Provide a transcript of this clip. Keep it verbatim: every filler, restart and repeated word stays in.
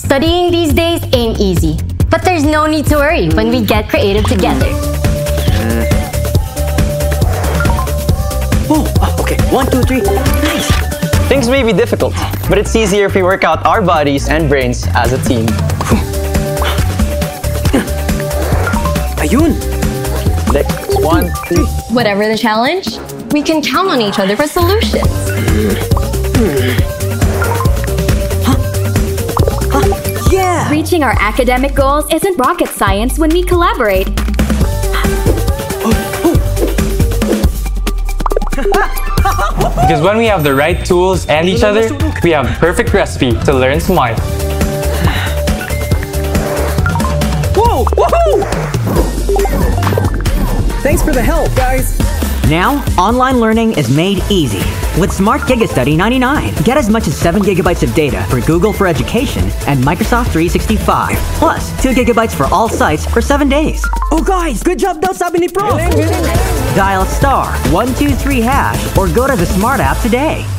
Studying these days ain't easy, but there's no need to worry when we get creative together. Oh, oh, okay. One, two, three. Nice. Things may be difficult, but it's easier if we work out our bodies and brains as a team. Ayun. Next, one, two. Whatever the challenge, we can count on each other for solutions. Yeah! Reaching our academic goals isn't rocket science when we collaborate. Because when we have the right tools and each other, we have a perfect recipe to learn smart. Whoa! Woohoo! Thanks for the help, guys. Now, online learning is made easy. With Smart GigaStudy ninety-nine, get as much as seven gigabytes of data for Google for Education and Microsoft three sixty-five, plus two gigabytes for all sites for seven days. Oh, guys, good job daw sabi ni Prof. Dial star one two three hash or go to the Smart app today.